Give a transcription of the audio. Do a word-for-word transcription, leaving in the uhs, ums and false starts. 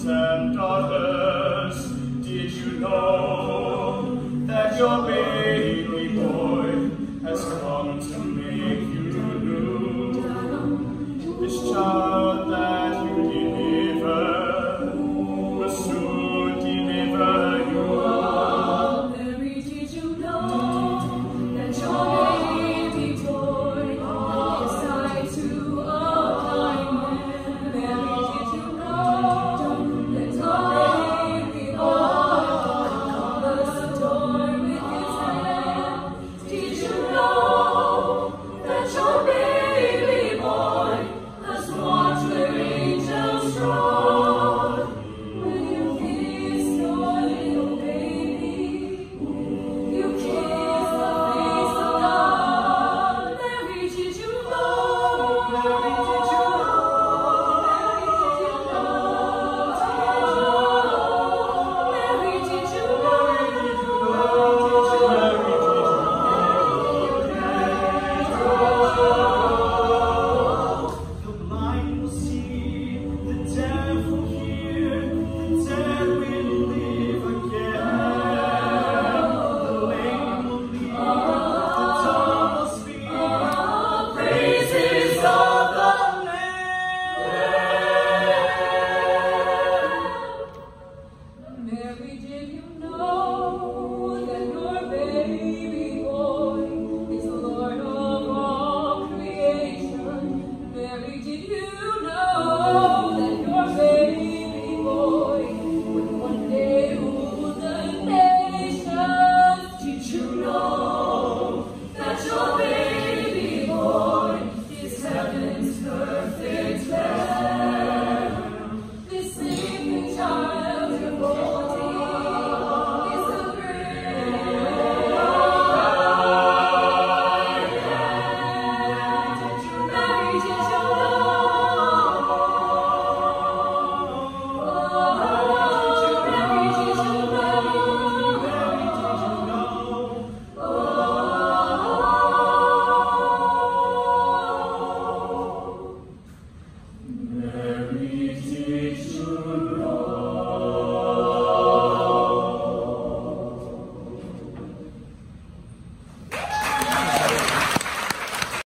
sons and daughters, did you know that your baby boy has come to make you new? This child that you deliver will soon deliver you. Mary, did you know that your baby boy is tied to a blind man? Mary, did you know that your baby boy covers the door with his hand? Did you know that your baby boy has walked where angels trod? When you kiss your little baby, you kiss the face of God. Mary, did you know? Mary, did you know? Mary, did you know? Mary, did you know? The blind will see, the deaf will hear, the dead will live again. The lame will leap, the dumb will speak, praises of the Lamb. Mary, did you know that your baby boy is the Lord of all creation? Mary, did you know that your baby boy would one day rule the nations? Did you know that your baby boy is heaven's perfect Lamb? This sleeping child you're holding is the great I am. Mary, did you know? Oh, Mary, did you know? Mary, did you know? Oh, Mary, did you know?